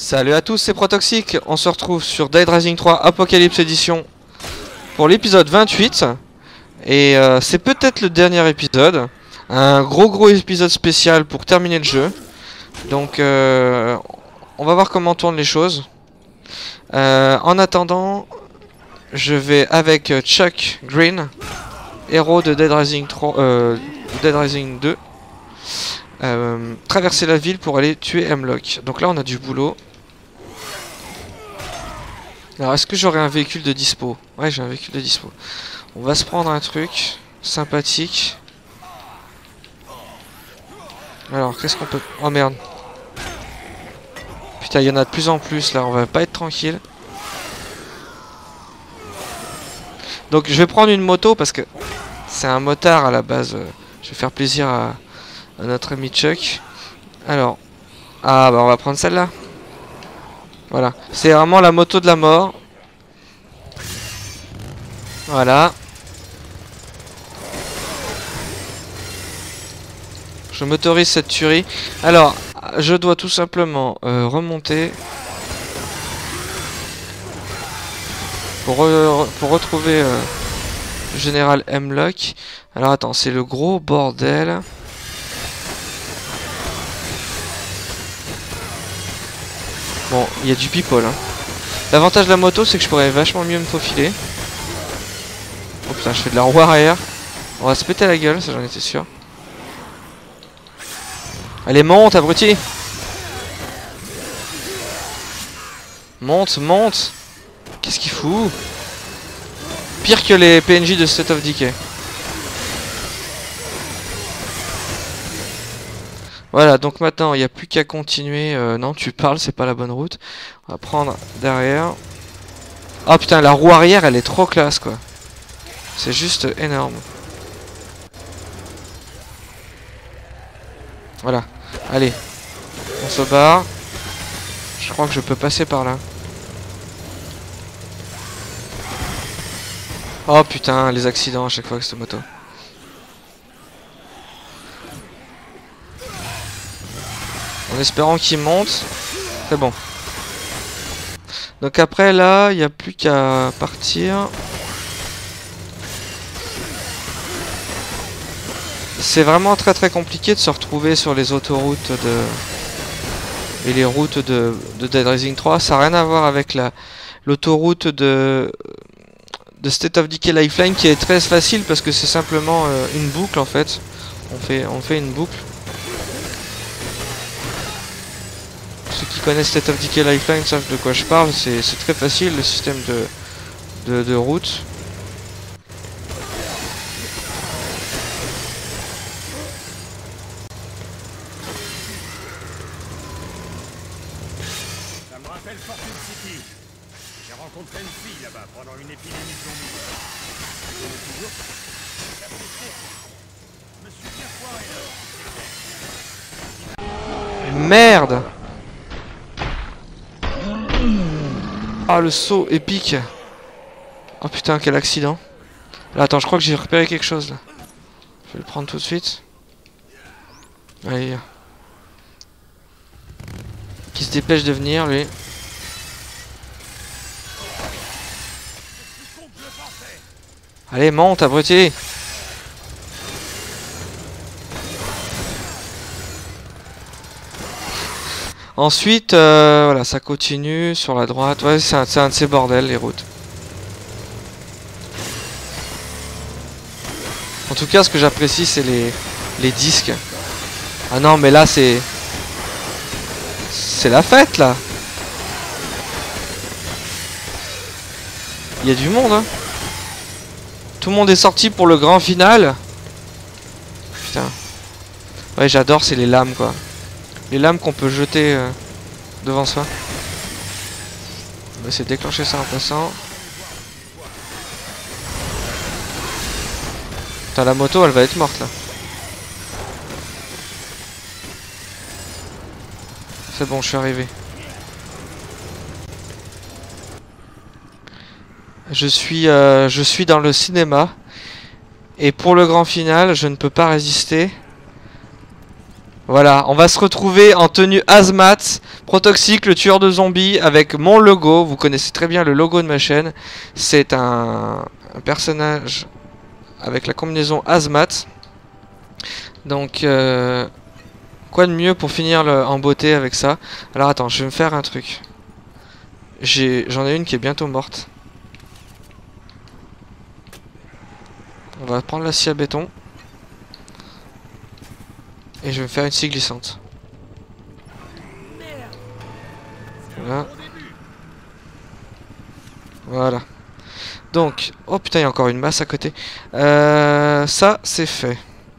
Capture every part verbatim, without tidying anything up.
Salut à tous, c'est Protoxic. On se retrouve sur Dead Rising trois Apocalypse Edition pour l'épisode vingt-huit. Et euh, c'est peut-être le dernier épisode. Un gros gros épisode spécial pour terminer le jeu. Donc euh, on va voir comment tournent les choses. Euh, en attendant, je vais avec Chuck Green, héros de Dead Rising trois, euh, Dead Rising deux. Euh, traverser la ville pour aller tuer Hemlock. Donc là on a du boulot. Alors est-ce que j'aurai un véhicule de dispo? Ouais, j'ai un véhicule de dispo. On va se prendre un truc sympathique. Alors qu'est-ce qu'on peut... Oh merde. Putain, il y en a de plus en plus là, on va pas être tranquille. Donc je vais prendre une moto parce que c'est un motard à la base. Je vais faire plaisir à, à notre ami Chuck. Alors, ah bah on va prendre celle-là. Voilà, c'est vraiment la moto de la mort. Voilà. Je m'autorise cette tuerie. Alors, je dois tout simplement euh, remonter pour, re pour retrouver euh, le général Hemlock. Alors attends, c'est le gros bordel. Bon, il y a du people. Hein. L'avantage de la moto, c'est que je pourrais vachement mieux me faufiler. Oh putain, je fais de la roue arrière. On va se péter la gueule, ça j'en étais sûr. Allez, monte, abruti! Monte, monte! Qu'est-ce qu'il fout? Pire que les P N J de State of Decay. Voilà, donc maintenant il n'y a plus qu'à continuer. Euh, non, tu parles, c'est pas la bonne route. On va prendre derrière. Oh putain, la roue arrière elle est trop classe quoi. C'est juste énorme. Voilà, allez, on se barre. Je crois que je peux passer par là. Oh putain, les accidents à chaque fois avec cette moto. En espérant qu'il monte. C'est bon. Donc après là, il n'y a plus qu'à partir. C'est vraiment très très compliqué de se retrouver sur les autoroutes de... et les routes de, de Dead Rising trois. Ça n'a rien à voir avec la l'autoroute de... de State of Decay Lifeline qui est très facile parce que c'est simplement euh, une boucle en fait. On fait, on fait une boucle. Ceux qui connaissent State of Decay Lifeline savent de quoi je parle. C'est très facile le système de, de, de route. Ça me rappelle Fortune City. J'ai rencontré une fille là-bas pendant une épidémie de zombies. Je connais toujours. Je me suis bien foiré là. Merde! Ah, le saut épique! Oh putain, quel accident! Là, attends, je crois que j'ai repéré quelque chose là. Je vais le prendre tout de suite. Allez. Qui se dépêche de venir, lui. Allez, monte, abruti! Ensuite, euh, voilà, ça continue sur la droite. Ouais, c'est un, un de ces bordels, les routes. En tout cas, ce que j'apprécie, c'est les, les disques. Ah non, mais là, c'est... C'est la fête, là. Il y a du monde, hein. Tout le monde est sorti pour le grand final. Putain. Ouais, j'adore, c'est les lames, quoi. Les lames qu'on peut jeter euh, devant soi. On va essayer de déclencher ça en passant. Putain, la moto, elle va être morte, là. C'est bon, je suis arrivé. Je suis, euh, je suis dans le cinéma. Et pour le grand final, je ne peux pas résister. Voilà, on va se retrouver en tenue hazmat, Protoxic, le tueur de zombies, avec mon logo. Vous connaissez très bien le logo de ma chaîne. C'est un, un personnage avec la combinaison hazmat. Donc, euh, quoi de mieux pour finir le, en beauté avec ça? Alors attends, je vais me faire un truc. J'en ai, ai une qui est bientôt morte. On va prendre la scie à béton. Et je vais me faire une scie glissante. Voilà. Voilà. Donc, oh putain, il y a encore une masse à côté. Euh, ça, c'est fait.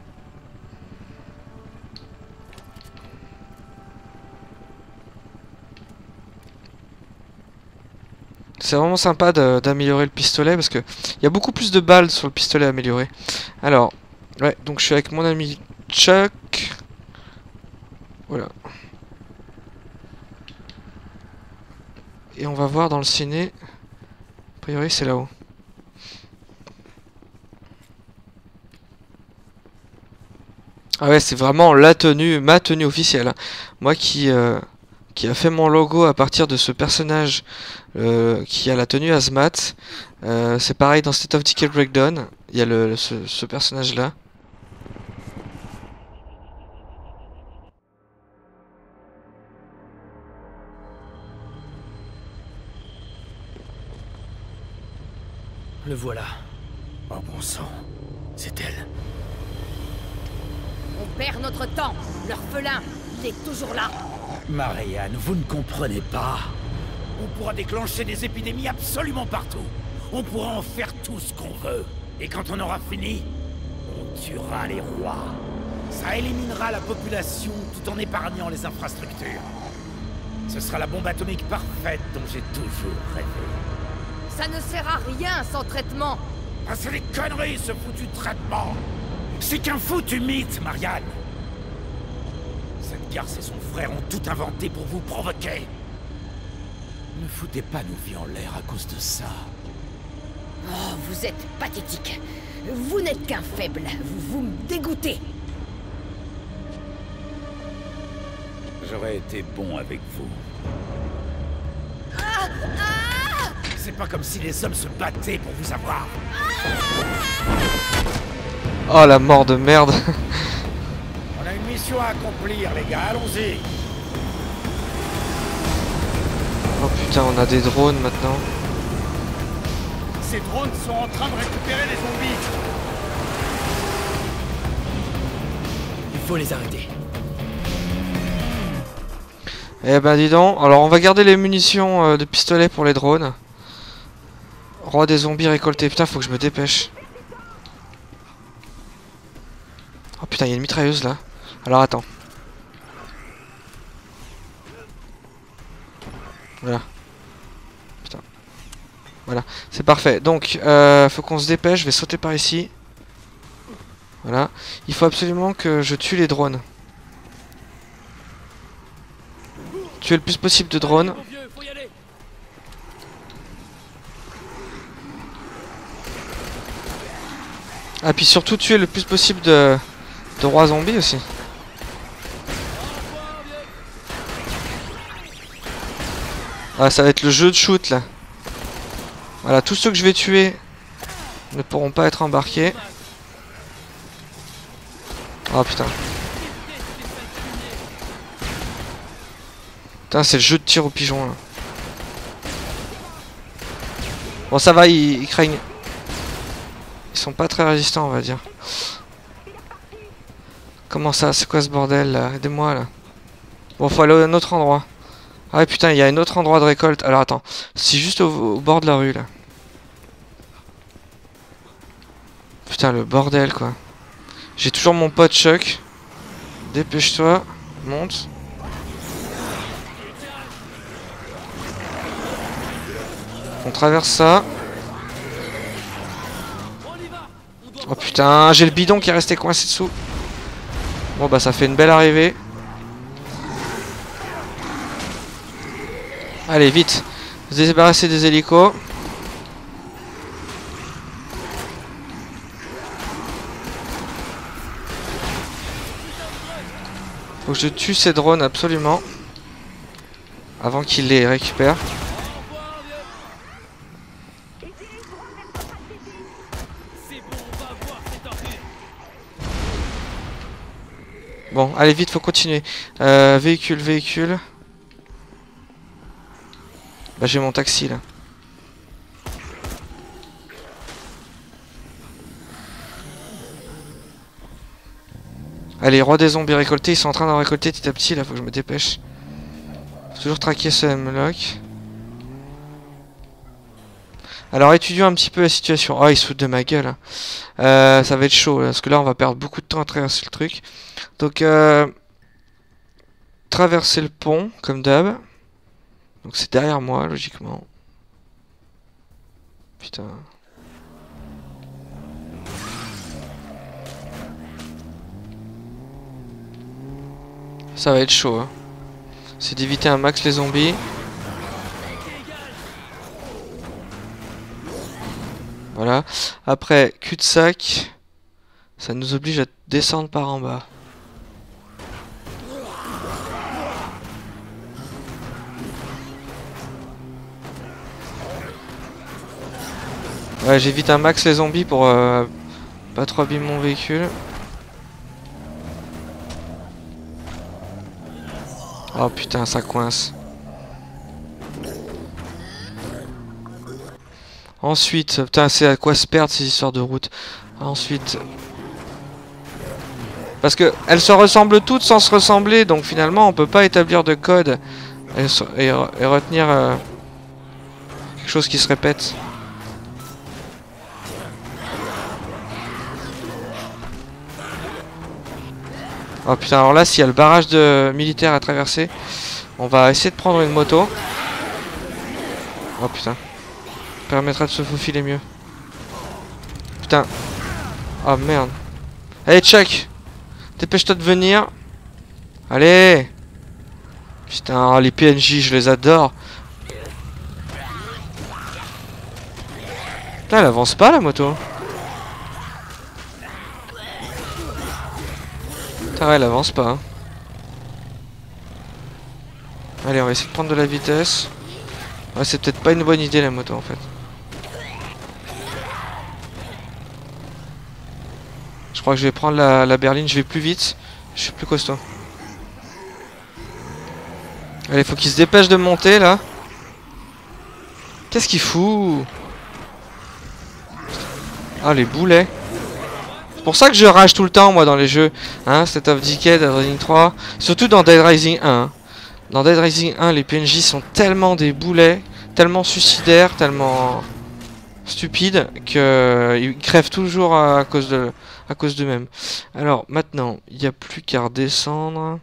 C'est vraiment sympa d'améliorer le pistolet parce que il y a beaucoup plus de balles sur le pistolet amélioré. Alors, ouais, donc je suis avec mon ami Chuck. Voilà. Et on va voir dans le ciné. A priori, c'est là-haut. Ah ouais, c'est vraiment la tenue, ma tenue officielle. Hein. Moi qui, euh, qui a fait mon logo à partir de ce personnage euh, qui a la tenue hazmat. Euh, c'est pareil dans State of Decay Breakdown. Il y a le, ce, ce personnage-là. Le voilà. Oh bon sang, c'est elle. On perd notre temps. L'orphelin, il est toujours là. Marianne, vous ne comprenez pas. On pourra déclencher des épidémies absolument partout. On pourra en faire tout ce qu'on veut. Et quand on aura fini, on tuera les rois. Ça éliminera la population tout en épargnant les infrastructures. Ce sera la bombe atomique parfaite dont j'ai toujours rêvé. Ça ne sert à rien sans traitement. Ah, c'est des conneries, ce foutu traitement. C'est qu'un foutu mythe, Marianne. Cette garce et son frère ont tout inventé pour vous provoquer. Ne foutez pas nos vies en l'air à cause de ça. Oh, vous êtes pathétique. Vous n'êtes qu'un faible. Vous, vous me dégoûtez. J'aurais été bon avec vous. Ah, ah C'est pas comme si les hommes se battaient pour vous avoir. Oh la mort de merde. On a une mission à accomplir, les gars, allons-y. Oh putain, on a des drones maintenant. Ces drones sont en train de récupérer les zombies. Il faut les arrêter. Eh ben dis donc, alors on va garder les munitions euh, de pistolet pour les drones. Roi des zombies récoltés, putain faut que je me dépêche. Oh putain, il y a une mitrailleuse là. Alors attends. Voilà. Putain. Voilà, c'est parfait. Donc, euh, faut qu'on se dépêche, je vais sauter par ici. Voilà. Il faut absolument que je tue les drones. Tuer le plus possible de drones. Ah, puis surtout tuer le plus possible de, de rois zombies aussi. Ah, ça va être le jeu de shoot là. Voilà, tous ceux que je vais tuer ne pourront pas être embarqués. Oh putain. Putain, c'est le jeu de tir au pigeon là. Bon, ça va, ils, ils craignent. Ils sont pas très résistants, on va dire. Comment ça? C'est quoi ce bordel là? Aidez-moi là. Bon, faut aller à un autre endroit. Ah ouais, putain, il y a un autre endroit de récolte. Alors attends, c'est juste au, au bord de la rue là. Putain, le bordel quoi. J'ai toujours mon pote Chuck. Dépêche-toi, monte. On traverse ça. Oh putain, j'ai le bidon qui est resté coincé dessous. Bon bah ça fait une belle arrivée. Allez vite, se débarrasser des hélicos. Faut que je tue ces drones absolument. Avant qu'ils les récupèrent. Bon, allez vite, faut continuer. Euh, véhicule, véhicule. Bah j'ai mon taxi là. Allez, roi des zombies récoltés, ils sont en train d'en récolter petit à petit là, faut que je me dépêche. Faut toujours traquer ce M-Lock. Alors étudions un petit peu la situation. Oh, ils se foutent de ma gueule. Hein. Euh, ça va être chaud là, parce que là on va perdre beaucoup de temps à traverser le truc. Donc euh, traverser le pont comme d'hab. Donc c'est derrière moi logiquement. Putain. Ça va être chaud. Hein. C'est d'éviter un max les zombies. Voilà. Après, cul-de-sac. Ça nous oblige à descendre par en bas. Ouais, j'évite un max les zombies pour euh, pas trop abîmer mon véhicule. Oh putain, ça coince. Ensuite, putain, c'est à quoi se perdre ces histoires de route. Ensuite, parce que elles se ressemblent toutes sans se ressembler, donc finalement on peut pas établir de code et, et, et retenir euh, quelque chose qui se répète. Oh putain, alors là, s'il y a le barrage de militaire à traverser, on va essayer de prendre une moto. Oh putain. Permettra de se faufiler mieux. Putain. Oh merde. Allez, check. Dépêche-toi de venir. Allez. Putain, oh, les P N J, je les adore. Putain, elle avance pas la moto. Putain, ouais, elle avance pas. Hein. Allez, on va essayer de prendre de la vitesse. Ouais, c'est peut-être pas une bonne idée la moto en fait. Je crois que je vais prendre la, la berline, je vais plus vite. Je suis plus costaud. Allez, faut qu'il se dépêche de monter là. Qu'est-ce qu'il fout? Ah, les boulets. C'est pour ça que je rage tout le temps moi dans les jeux. Hein, State of Decay, Dead Rising trois. Surtout dans Dead Rising un. Dans Dead Rising un, les P N J sont tellement des boulets, tellement suicidaires, tellement stupides, qu'ils crèvent toujours à cause de à cause d'eux-mêmes. Alors maintenant, il n'y a plus qu'à redescendre.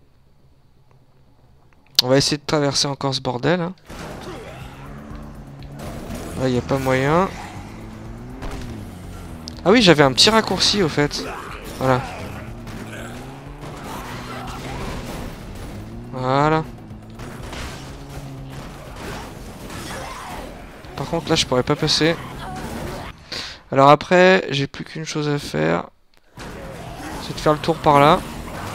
On va essayer de traverser encore ce bordel. Hein. Là, il n'y a pas moyen. Ah oui, j'avais un petit raccourci au fait. Voilà. Voilà. Par contre, là, je pourrais pas passer. Alors après, j'ai plus qu'une chose à faire. C'est de faire le tour par là.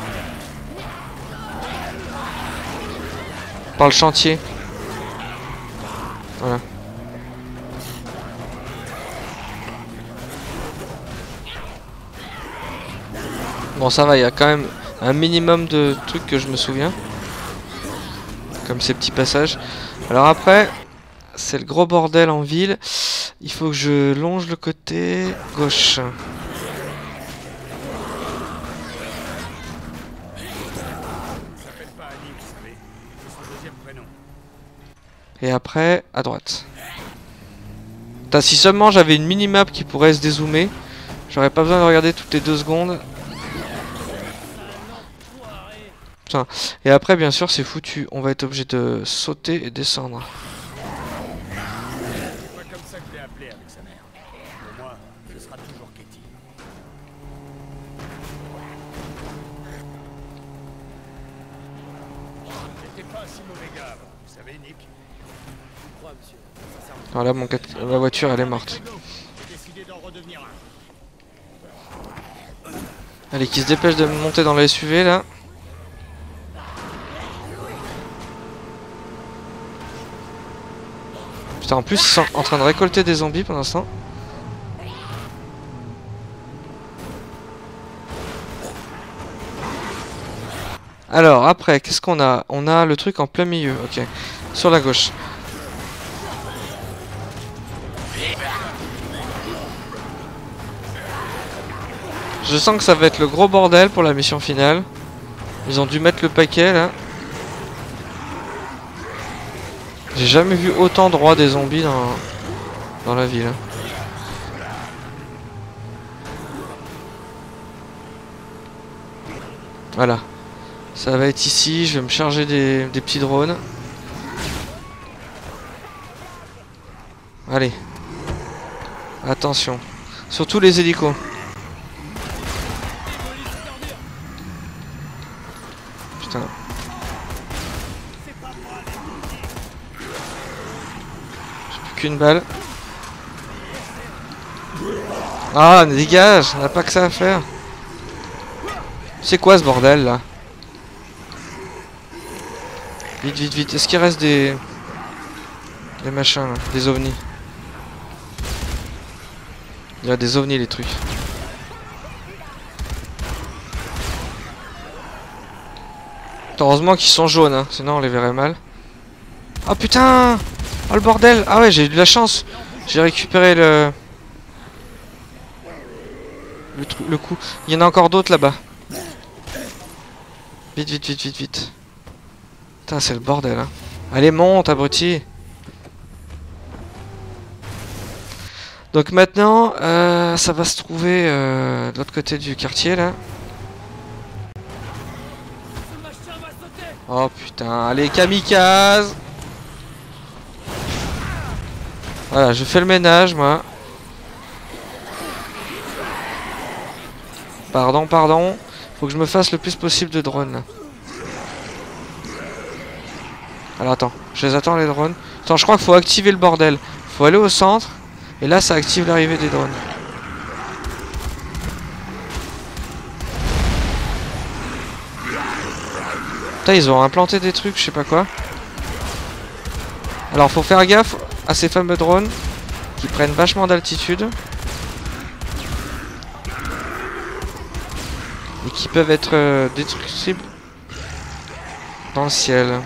Par le chantier. Voilà. Bon, ça va, il y a quand même un minimum de trucs que je me souviens. Comme ces petits passages. Alors après, c'est le gros bordel en ville. Il faut que je longe le côté gauche. Et après, à droite. Putain, si seulement j'avais une mini-map qui pourrait se dézoomer, j'aurais pas besoin de regarder toutes les deux secondes. Putain. Et après, bien sûr, c'est foutu. On va être obligé de sauter et descendre. Alors là, mon cat... la voiture, elle est morte. Allez, qui se dépêche de monter dans la S U V, là. Putain, en plus, ils sont en train de récolter des zombies pendant ce temps. Alors, après, qu'est-ce qu'on a? On a le truc en plein milieu, ok. Sur la gauche. Je sens que ça va être le gros bordel pour la mission finale. Ils ont dû mettre le paquet, là. J'ai jamais vu autant de rois des zombies dans, dans la ville. Voilà. Ça va être ici, je vais me charger des, des petits drones. Allez. Attention. Surtout les hélicos. Putain. J'ai plus qu'une balle. Ah, dégage, on n'a pas que ça à faire. C'est quoi ce bordel là? Vite, vite, vite. Est-ce qu'il reste des... Des machins là, des ovnis? Il y a des ovnis les trucs. Heureusement qu'ils sont jaunes, hein, sinon on les verrait mal. Oh putain! Oh le bordel! Ah ouais, j'ai eu de la chance. J'ai récupéré le... Le, le coup. Il y en a encore d'autres là-bas. Vite, vite, vite, vite, vite. Putain, c'est le bordel, hein. Allez, monte, abruti. Donc maintenant, euh, ça va se trouver euh, de l'autre côté du quartier, là. Oh putain, allez, kamikaze. Voilà, je fais le ménage, moi. Pardon, pardon. Faut que je me fasse le plus possible de drones, là. Alors attends, je les attends les drones. Attends, je crois qu'il faut activer le bordel. Faut aller au centre. Et là, ça active l'arrivée des drones. Putain, ils ont implanté des trucs, je sais pas quoi. Alors, faut faire gaffe à ces fameux drones qui prennent vachement d'altitude. Et qui peuvent être euh, destructibles dans le ciel.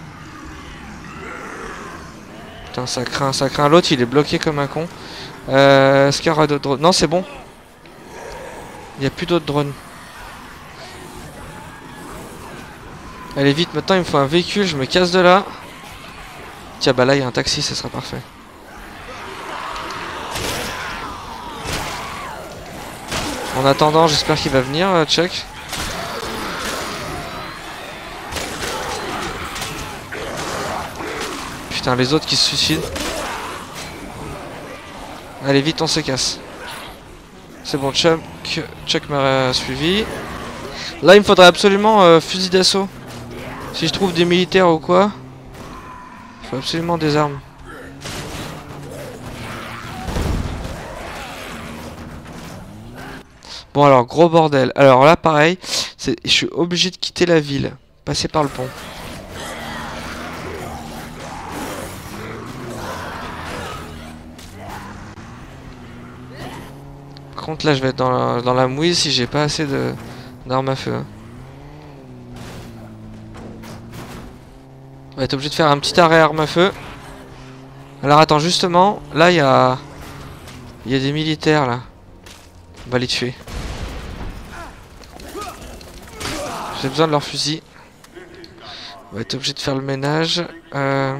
Putain, ça craint, ça craint. L'autre, il est bloqué comme un con. Euh, Est-ce qu'il y aura d'autres drones? Non, c'est bon. Il n'y a plus d'autres drones. Allez, vite, maintenant, il me faut un véhicule. Je me casse de là. Tiens, bah là, il y a un taxi, ça sera parfait. En attendant, j'espère qu'il va venir, euh, check. Putain, les autres qui se suicident. Allez, vite, on se casse. C'est bon, Chuck, Chuck m'a suivi. Là, il me faudrait absolument euh, fusil d'assaut. Si je trouve des militaires ou quoi, il faut absolument des armes. Bon, alors, gros bordel. Alors là, pareil, je suis obligé de quitter la ville. Passer par le pont. Par contre, là, je vais être dans la, dans la mouise si j'ai pas assez de d'armes à feu. Hein. On va être obligé de faire un petit arrêt arme à feu. Alors, attends, justement, là, il y a... Il y a des militaires, là. On va les tuer. J'ai besoin de leur fusil. On va être obligé de faire le ménage. Euh...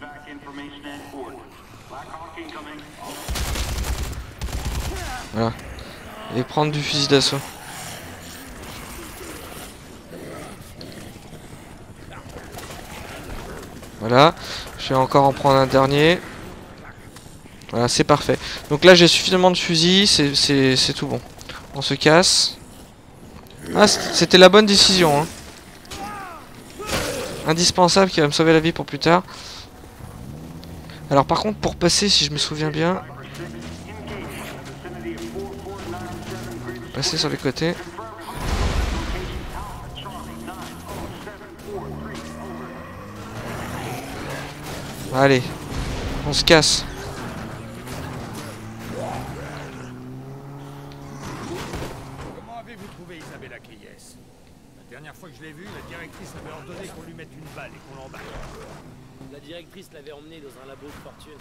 Voilà. Et prendre du fusil d'assaut. Voilà. Je vais encore en prendre un dernier. Voilà, c'est parfait. Donc là, j'ai suffisamment de fusils. C'est tout bon. On se casse. Ah, c'était la bonne décision. Hein. Indispensable qui va me sauver la vie pour plus tard. Alors par contre, pour passer, si je me souviens bien... Passer sur les côtés. Allez. On se casse. Comment avez-vous trouvé Isabella Keyes? La dernière fois que je l'ai vue, la directrice avait ordonné qu'on lui mette une balle et qu'on l'embarque. La directrice l'avait emmené dans un labo de fortune.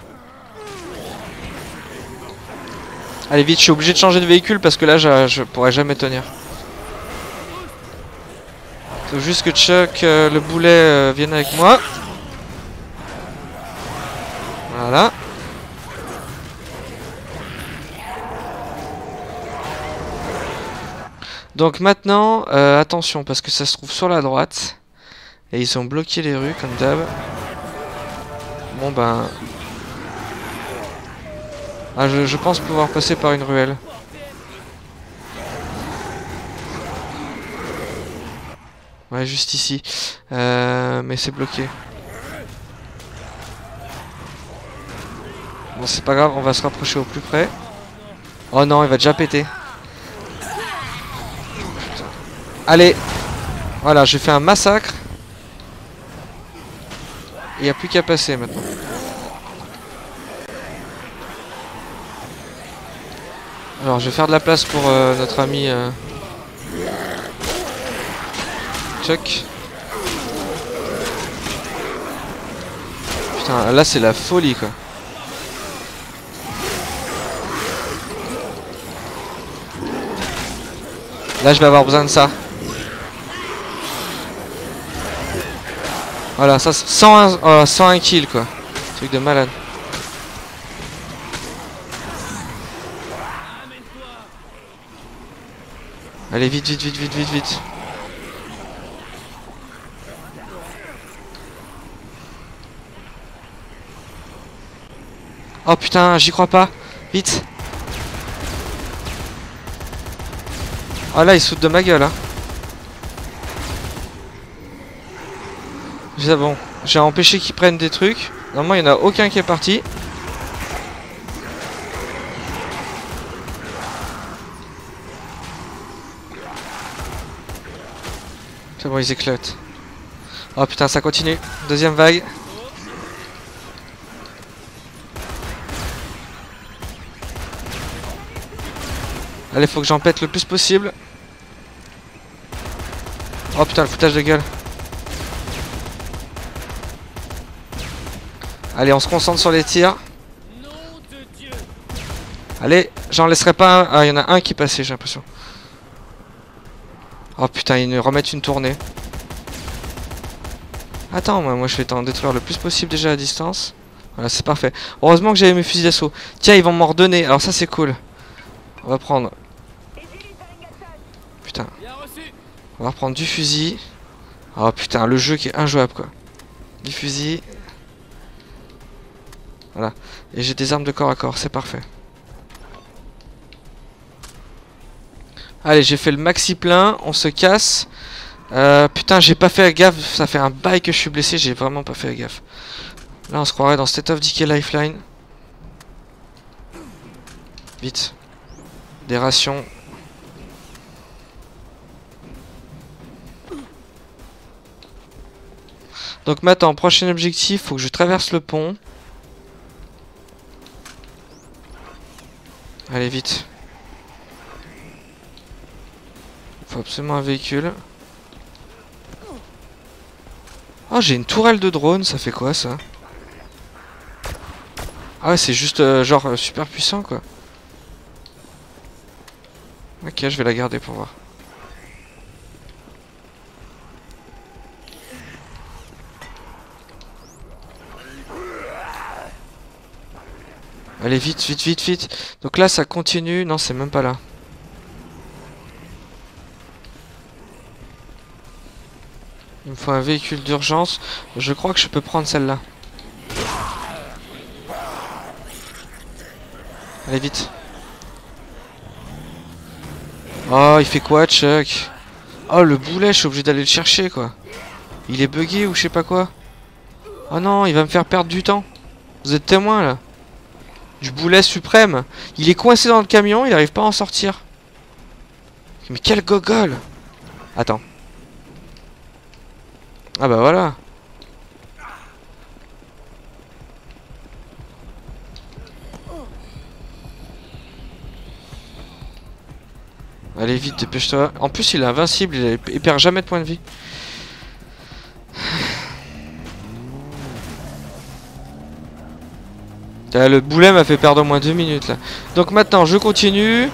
Allez vite, je suis obligé de changer de véhicule parce que là je, je pourrais jamais tenir. Faut juste que Chuck, euh, le boulet, euh, vienne avec moi. Voilà. Donc maintenant, euh, attention parce que ça se trouve sur la droite. Et ils ont bloqué les rues comme d'hab. Bon ben... Ah, je, je pense pouvoir passer par une ruelle. Ouais, juste ici. Euh, mais c'est bloqué. Bon, c'est pas grave, on va se rapprocher au plus près. Oh non, il va déjà péter. Putain. Allez. Voilà, j'ai fait un massacre. Il n'y a plus qu'à passer maintenant. Alors, je vais faire de la place pour euh, notre ami... Euh Chuck. Putain, là c'est la folie quoi. Là je vais avoir besoin de ça. Voilà, ça c'est cent un, euh, cent un kills quoi. Truc de malade. Allez vite, vite, vite, vite, vite, vite. Oh putain, j'y crois pas. Vite. Oh là, il saute de ma gueule. Hein. C'est bon. J'ai empêché qu'ils prennent des trucs. Normalement, il n'y en a aucun qui est parti. C'est bon, ils éclatent. Oh putain, ça continue. Deuxième vague. Allez, faut que j'en pète le plus possible. Oh putain, le foutage de gueule. Allez, on se concentre sur les tirs. Allez, j'en laisserai pas un. Ah, il y en a un qui est passé, j'ai l'impression. Oh putain, ils nous remettent une tournée. Attends, moi, moi je vais t'en détruire le plus possible déjà à distance. Voilà, c'est parfait. Heureusement que j'avais mes fusils d'assaut. Tiens, ils vont m'en redonner. Alors ça, c'est cool. On va prendre... Putain. On va reprendre du fusil. Oh putain, le jeu qui est injouable quoi. Du fusil. Voilà. Et j'ai des armes de corps à corps, c'est parfait. Allez, j'ai fait le maxi plein, on se casse. Euh, putain, j'ai pas fait gaffe, ça fait un bail que je suis blessé, j'ai vraiment pas fait gaffe. Là, on se croirait dans State of Decay Lifeline. Vite. Des rations. Donc maintenant, prochain objectif, faut que je traverse le pont. Allez, vite. Faut absolument un véhicule. Oh, j'ai une tourelle de drone, ça fait quoi ça? Ah ouais, c'est juste euh, genre euh, super puissant quoi. Ok, je vais la garder pour voir. Allez, vite, vite, vite, vite. Donc là, ça continue. Non, c'est même pas là. Il me faut un véhicule d'urgence. Je crois que je peux prendre celle-là. Allez, vite. Oh, il fait quoi, Chuck? Oh, le boulet, je suis obligé d'aller le chercher, quoi. Il est bugué ou je sais pas quoi. Oh non, il va me faire perdre du temps. Vous êtes témoin, là. Du boulet suprême. Il est coincé dans le camion, il arrive pas à en sortir. Mais quel gogol. Attends. Ah bah voilà. Allez vite, dépêche-toi. En plus il est invincible, il, il perd jamais de points de vie. Là, le boulet m'a fait perdre au moins deux minutes là. Donc maintenant je continue.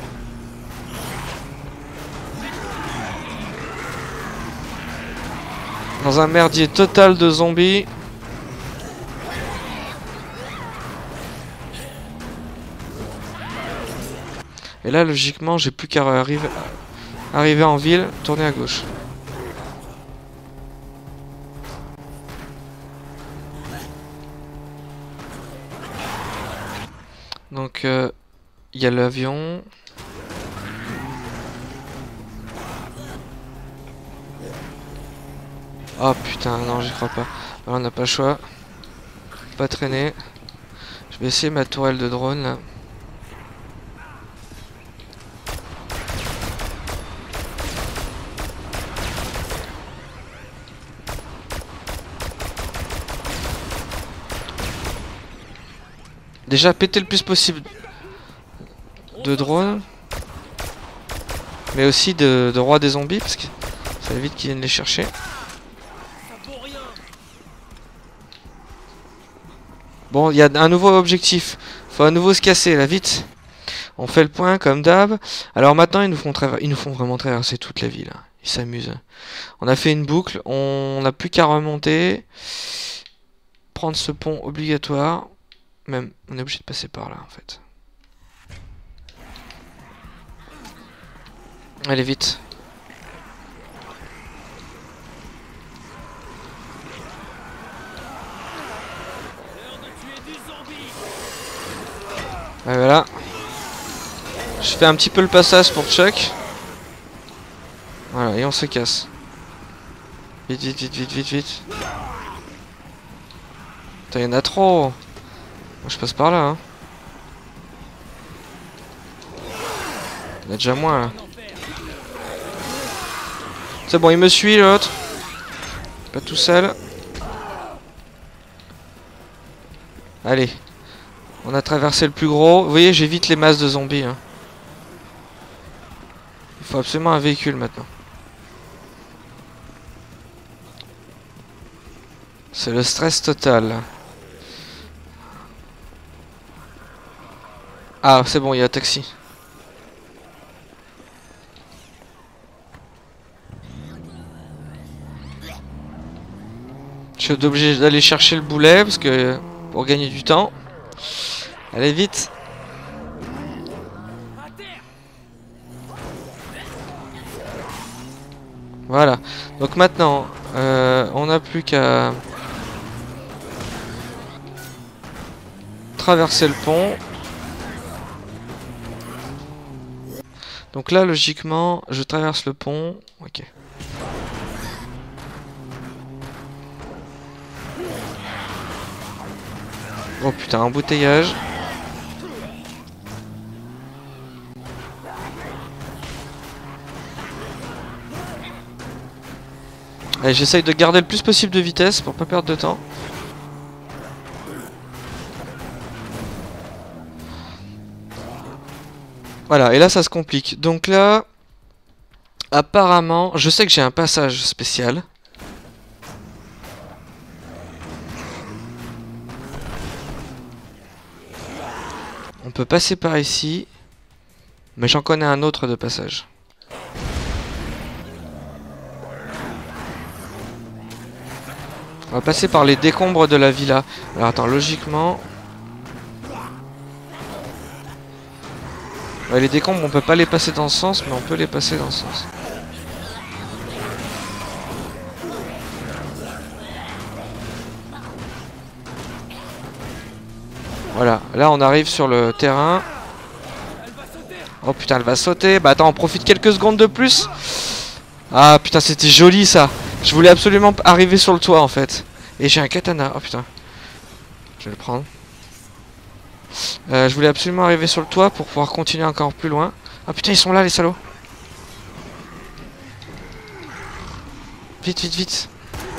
Dans un merdier total de zombies. Et là logiquement j'ai plus qu'à arriver, arriver en ville, tourner à gauche. Donc il euh, y a l'avion. Oh putain non j'y crois pas. Alors, on n'a pas le choix. Pas traîner. Je vais essayer ma tourelle de drone là. Déjà péter le plus possible de drones. Mais aussi de, de roi des zombies parce que ça évite qu'ils viennent les chercher. Bon, il y a un nouveau objectif. Faut à nouveau se casser là, vite. On fait le point comme d'hab. Alors maintenant ils nous font ils nous font vraiment traverser toute la ville. Ils s'amusent. On a fait une boucle. On n'a plus qu'à remonter. Prendre ce pont obligatoire. Même, on est obligé de passer par là en fait. Allez vite. Ouais, voilà. Je fais un petit peu le passage pour Chuck. Voilà, et on se casse. Vite, vite, vite, vite, vite, vite. Putain, il y en a trop. Je passe par là, hein. Il y en a déjà moins, là. C'est bon, il me suit, l'autre. Pas tout seul. Allez. On a traversé le plus gros. Vous voyez, j'évite les masses de zombies, hein. Il faut absolument un véhicule, maintenant. C'est le stress total, là. Ah, c'est bon, il y a un taxi. Je suis obligé d'aller chercher le boulet parce que pour gagner du temps. Allez vite. Voilà. Donc maintenant, euh, on n'a plus qu'à traverser le pont. Donc là, logiquement, je traverse le pont. Ok. Oh putain, embouteillage. Allez, j'essaye de garder le plus possible de vitesse pour pas perdre de temps. Voilà, et là ça se complique. Donc là, apparemment, je sais que j'ai un passage spécial. On peut passer par ici, mais j'en connais un autre de passage. On va passer par les décombres de la villa. Alors attends, logiquement... Ouais, les décombres, on peut pas les passer dans ce sens, mais on peut les passer dans ce sens. Voilà, là on arrive sur le terrain. Oh putain, elle va sauter. Bah attends, on profite quelques secondes de plus. Ah putain, c'était joli ça. Je voulais absolument arriver sur le toit en fait. Et j'ai un katana. Oh putain. Je vais le prendre. Euh, je voulais absolument arriver sur le toit pour pouvoir continuer encore plus loin. Ah putain, ils sont là les salauds. Vite, vite, vite.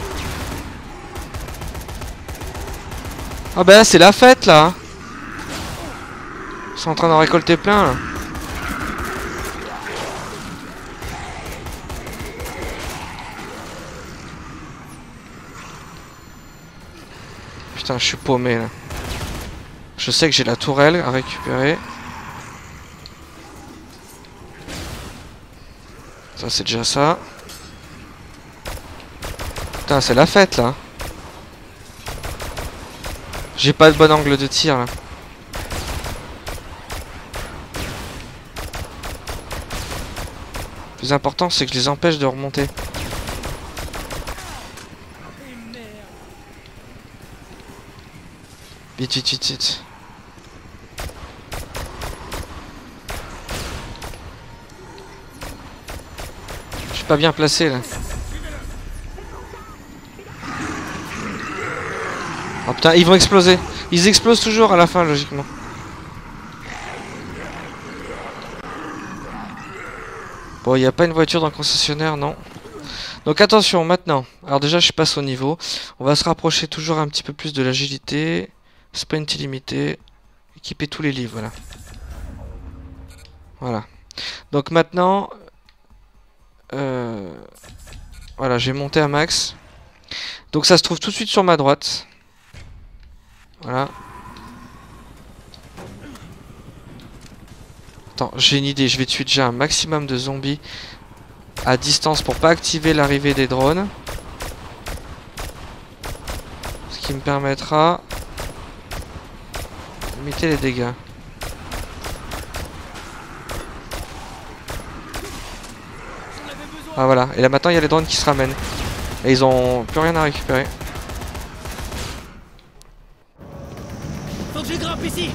Ah bah là c'est la fête là. Ils sont en train d'en récolter plein là. Putain, je suis paumé là. Je sais que j'ai la tourelle à récupérer. Ça, c'est déjà ça. Putain, c'est la fête là. J'ai pas de bon angle de tir là. Le plus important, c'est que je les empêche de remonter. Vite, vite, vite, vite. Je suis pas bien placé là. Oh putain, ils vont exploser. Ils explosent toujours à la fin, logiquement. Bon, il n'y a pas une voiture dans le concessionnaire, non. Donc attention, maintenant. Alors déjà, je passe au niveau. On va se rapprocher toujours un petit peu plus de l'agilité. Sprint illimité. Équiper tous les livres, voilà. Voilà. Donc maintenant... Euh, voilà, j'ai monté à max. Donc ça se trouve tout de suite sur ma droite. Voilà. Attends, j'ai une idée. Je vais tuer déjà un maximum de zombies à distance pour pas activer l'arrivée des drones. Ce qui me permettra de limiter les dégâts. Ah voilà. Et là maintenant il y a les drones qui se ramènent. Et ils ont plus rien à récupérer. Faut que je grimpe ici.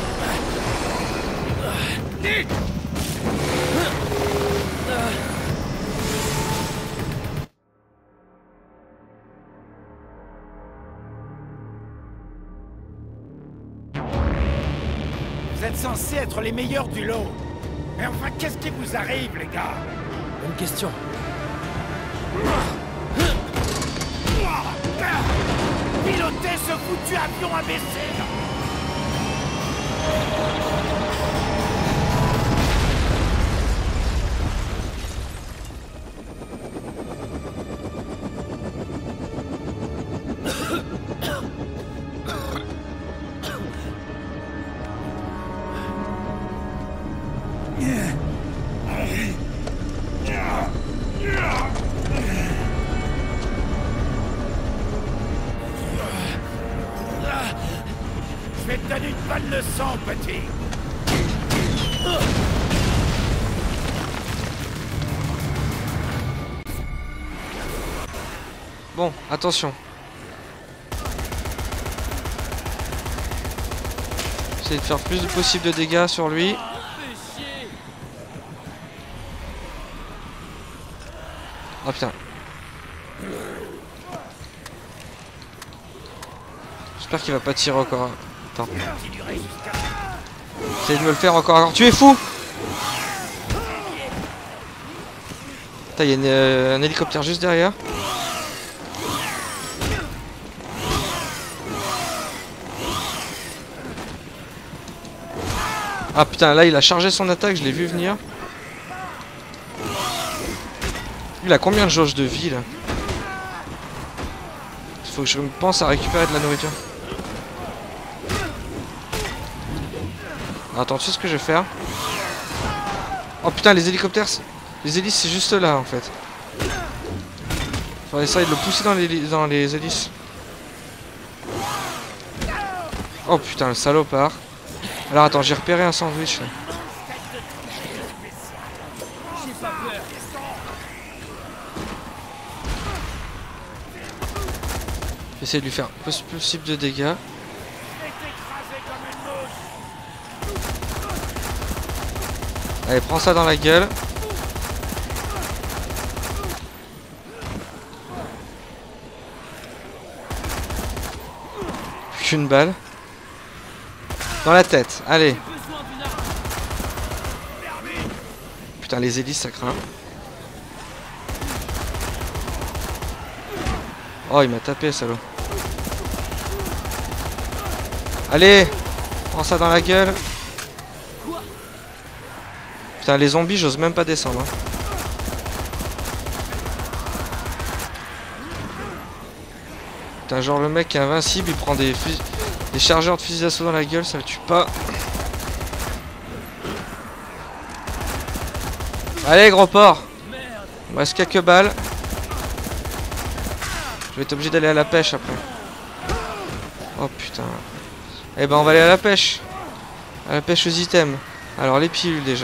Vous êtes censés être les meilleurs du lot. Mais enfin, qu'est-ce qui vous arrive, les gars? Bonne question. Pilotez ce foutu avion imbécile! Je vais te donner une bonne leçon, petit. Bon, attention. J'essaie de faire le plus possible de dégâts sur lui. Oh putain. J'espère qu'il va pas tirer encore. Attends. Essaye de me le faire encore. Alors tu es fou. Putain, il y a une, euh, un hélicoptère juste derrière. Ah putain, là il a chargé son attaque, je l'ai vu venir. Il a combien de jauge de vie là? Il faut que je me pense à récupérer de la nourriture. Attends, tu sais ce que je vais faire? Oh putain, les hélicoptères, les hélices c'est juste là en fait. Faudrait essayer de le pousser dans les, dans les hélices. Oh putain, le salopard. Alors attends, j'ai repéré un sandwich là. J'essaie de lui faire le plus possible de dégâts. Allez, prends ça dans la gueule. Qu'une balle. Dans la tête, allez. Putain, les hélices ça craint. Oh, il m'a tapé, salaud. Allez, prends ça dans la gueule. Putain, les zombies, j'ose même pas descendre. Hein. Putain, genre le mec est invincible, il prend des, des chargeurs de fusil d'assaut dans la gueule, ça le tue pas. Allez, gros porc. Il me reste quelques balles. Je vais être obligé d'aller à la pêche après. Oh putain. Eh ben on va aller à la pêche. À la pêche aux items. Alors les pilules déjà.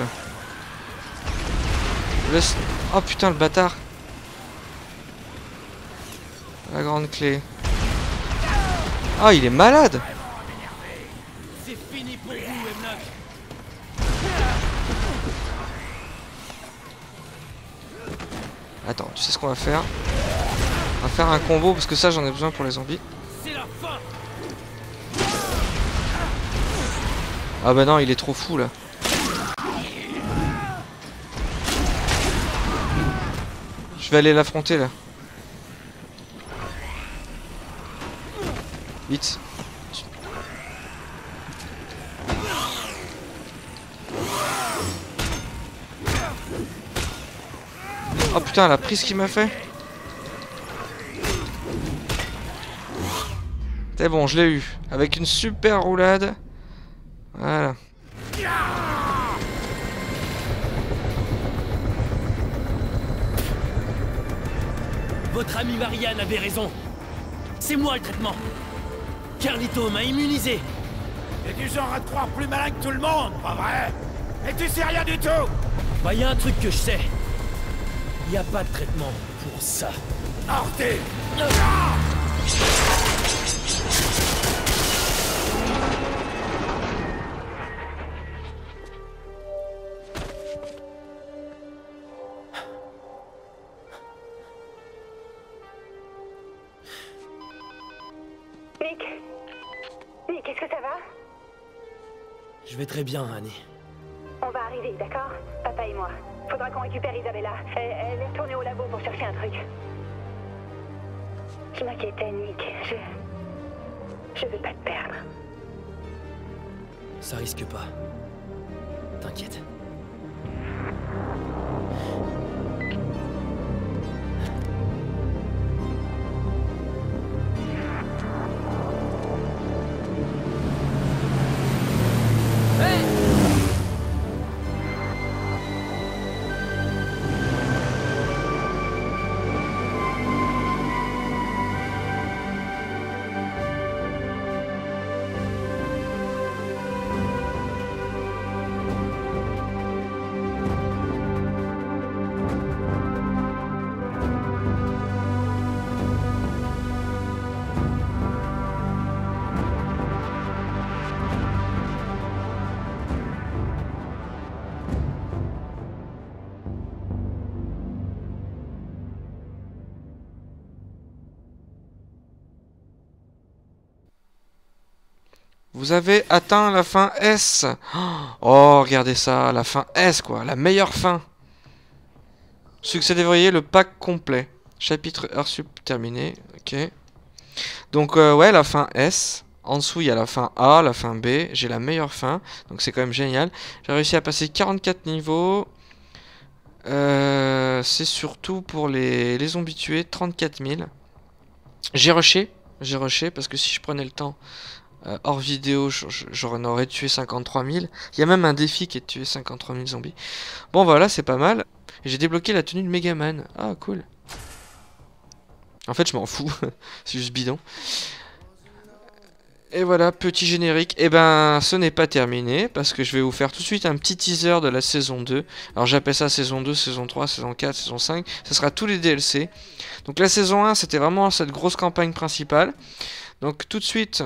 Laisse... Oh putain le bâtard. La grande clé. Ah, il est malade. C'est fini pour vous, Hemlock. Attends, tu sais ce qu'on va faire? On va faire un combo parce que ça j'en ai besoin pour les zombies. C'est la fin. Ah bah non, il est trop fou là. Je vais aller l'affronter là. Vite. Oh putain, la prise qu'il m'a fait. C'est bon, je l'ai eu. Avec une super roulade. Voilà. Votre amie Marianne avait raison. C'est moi le traitement. Carlito m'a immunisé. T'es du genre à te croire plus malin que tout le monde, pas vrai? Et tu sais rien du tout! Bah y a un truc que je sais. Y a pas de traitement pour ça. Arrêtez! Nick Nick, est-ce que ça va? Je vais très bien, Annie. On va arriver, d'accord? Papa et moi. Faudra qu'on récupère Isabella. Elle, elle est retournée au labo pour chercher un truc. Je m'inquiétais, Nick. Je... Je veux pas te perdre. Ça risque pas. T'inquiète. Vous avez atteint la fin S. Oh, regardez ça, la fin S quoi, la meilleure fin. Succès déverrouillé, le pack complet. Chapitre heure sup terminé, ok. Donc euh, ouais, la fin S. En dessous, il y a la fin A, la fin B. J'ai la meilleure fin, donc c'est quand même génial. J'ai réussi à passer quarante-quatre niveaux. Euh, c'est surtout pour les, les zombies tués, trente-quatre mille. J'ai rushé, j'ai rushé parce que si je prenais le temps... Euh, hors vidéo, j'en aurais tué cinquante-trois mille. Il y a même un défi qui est de tuer cinquante-trois mille zombies. Bon voilà, c'est pas mal. J'ai débloqué la tenue de Megaman. Ah cool. En fait je m'en fous. C'est juste bidon. Et voilà, petit générique. Et ben ce n'est pas terminé. Parce que je vais vous faire tout de suite un petit teaser de la saison deux. Alors j'appelle ça saison deux, saison trois, saison quatre, saison cinq. Ce sera tous les D L C. Donc la saison un c'était vraiment cette grosse campagne principale. Donc tout de suite...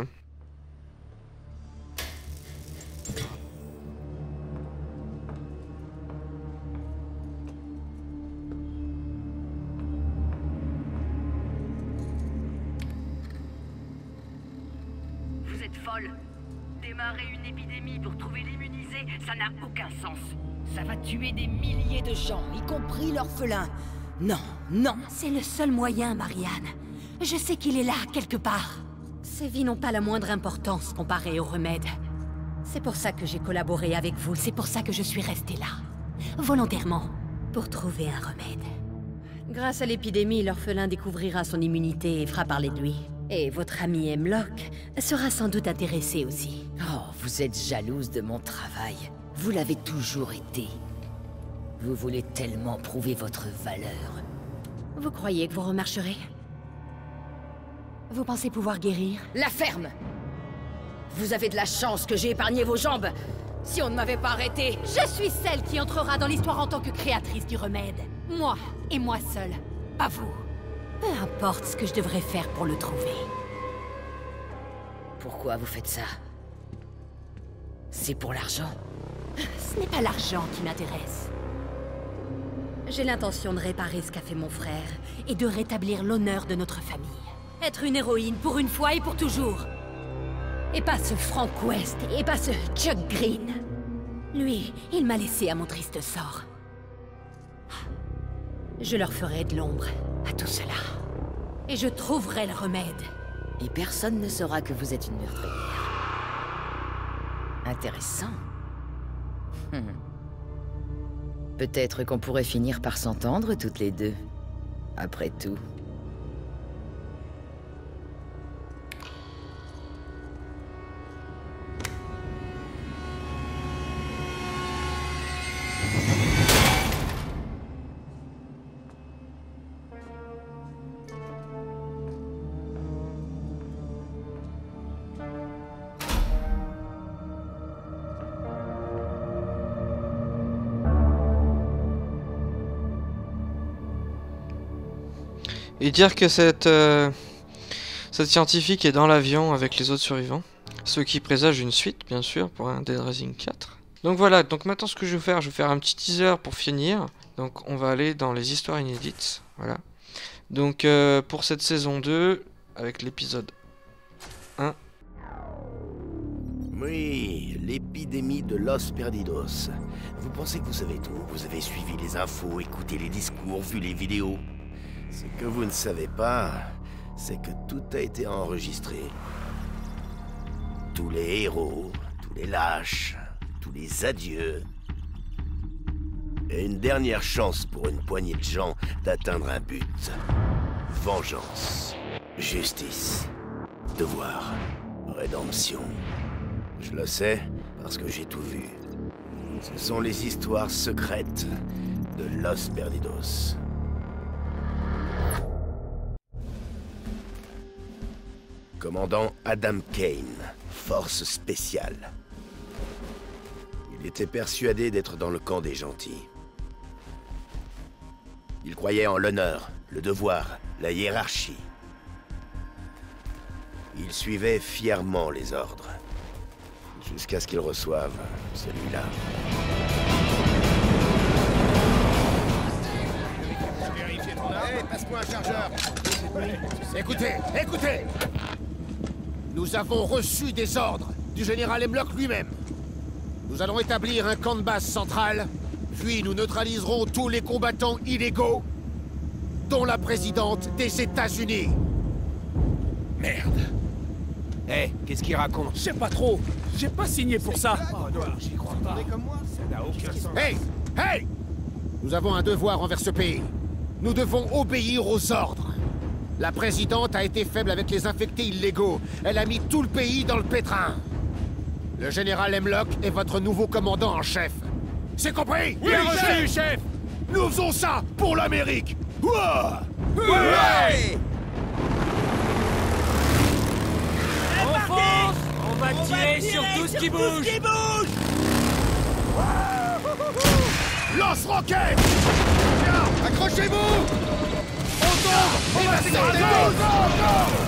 Démarrer une épidémie pour trouver l'immunisé, ça n'a aucun sens. Ça va tuer des milliers de gens, y compris l'orphelin. Non, non. C'est le seul moyen, Marianne. Je sais qu'il est là, quelque part. Ces vies n'ont pas la moindre importance comparée au remède. C'est pour ça que j'ai collaboré avec vous, c'est pour ça que je suis restée là. Volontairement, pour trouver un remède. Grâce à l'épidémie, l'orphelin découvrira son immunité et fera parler de lui. Et votre ami Hemlock sera sans doute intéressé aussi. Oh, vous êtes jalouse de mon travail. Vous l'avez toujours été. Vous voulez tellement prouver votre valeur. Vous croyez que vous remarcherez? Vous pensez pouvoir guérir? La ferme! Vous avez de la chance que j'ai épargné vos jambes. Si on ne m'avait pas arrêté... Je suis celle qui entrera dans l'histoire en tant que créatrice du remède. Moi, et moi seule. Pas vous. Peu importe ce que je devrais faire pour le trouver. Pourquoi vous faites ça? C'est pour l'argent? Ce n'est pas l'argent qui m'intéresse. J'ai l'intention de réparer ce qu'a fait mon frère et de rétablir l'honneur de notre famille. Être une héroïne pour une fois et pour toujours. Et pas ce Frank West, et pas ce Chuck Green. Lui, il m'a laissé à mon triste sort. Je leur ferai de l'ombre à tout cela. Et je trouverai le remède. Et personne ne saura que vous êtes une meurtrière. Intéressant. Hmm. Peut-être qu'on pourrait finir par s'entendre toutes les deux. Après tout. Et dire que cette, euh, cette scientifique est dans l'avion avec les autres survivants. Ce qui présage une suite, bien sûr, pour un Dead Rising quatre. Donc voilà, donc maintenant ce que je vais faire, je vais faire un petit teaser pour finir. Donc on va aller dans les histoires inédites. Voilà. Donc euh, pour cette saison deux, avec l'épisode un. Oui, l'épidémie de Los Perdidos. Vous pensez que vous savez tout, vous avez suivi les infos, écouté les discours, vu les vidéos. Ce que vous ne savez pas, c'est que tout a été enregistré. Tous les héros, tous les lâches, tous les adieux. Et une dernière chance pour une poignée de gens d'atteindre un but. Vengeance, justice, devoir, rédemption. Je le sais parce que j'ai tout vu. Ce sont les histoires secrètes de Los Perdidos. Commandant Adam Kane, force spéciale. Il était persuadé d'être dans le camp des gentils. Il croyait en l'honneur, le devoir, la hiérarchie. Il suivait fièrement les ordres, jusqu'à ce qu'il reçoive celui-là. Hey, passe-moi un chargeur. Écoutez, écoutez! Nous avons reçu des ordres du général Hemlock lui-même. Nous allons établir un camp de base central, puis nous neutraliserons tous les combattants illégaux, dont la présidente des États-Unis. Merde. Hé, hey, qu'est-ce qu'il raconte? Je sais pas trop. J'ai pas signé pour ça. Oh, j'y crois pas. Hey! Hey! Nous avons un devoir envers ce pays. Nous devons obéir aux ordres. La présidente a été faible avec les infectés illégaux. Elle a mis tout le pays dans le pétrin. Le général Hemlock est votre nouveau commandant en chef. C'est compris? Oui, reçu, chef! Nous faisons ça pour l'Amérique! Ouah! Oui, oui. On fonce! On va On tirer va sur tirer tout ce sur qui tout bouge! ce qui bouge! Lance-roquette! Tiens, accrochez-vous! On tombe! On va s'écraser! Go, go, go!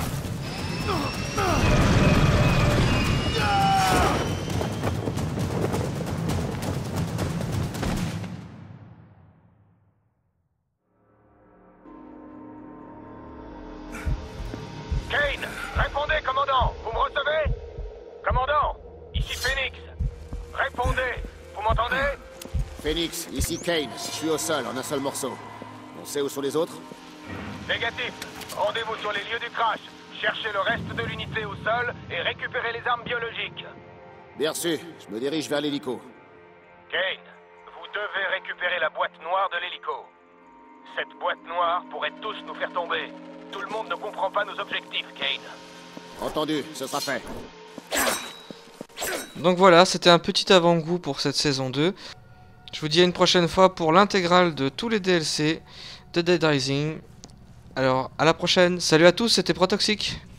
Kane, répondez, commandant! Vous me recevez? Commandant, ici Phoenix. Répondez, vous m'entendez? Phoenix, ici Kane. Je suis au sol, en un seul morceau. On sait où sont les autres? Négatif. Rendez-vous sur les lieux du crash. Cherchez le reste de l'unité au sol et récupérez les armes biologiques. Bien reçu. Je me dirige vers l'hélico. Kane, vous devez récupérer la boîte noire de l'hélico. Cette boîte noire pourrait tous nous faire tomber. Tout le monde ne comprend pas nos objectifs, Kane. Entendu, ce sera fait. Donc voilà, c'était un petit avant-goût pour cette saison deux. Je vous dis à une prochaine fois pour l'intégrale de tous les D L C de Dead Rising. Alors, à la prochaine. Salut à tous, c'était Protoxic.